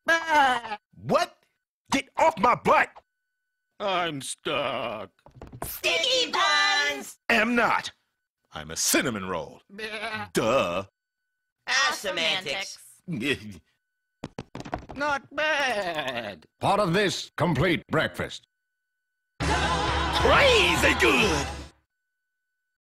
What? Get off my butt! I'm stuck. Sticky buns! Am not. I'm a cinnamon roll. Duh. Semantics. Not bad. Part of this complete breakfast. Crazy good!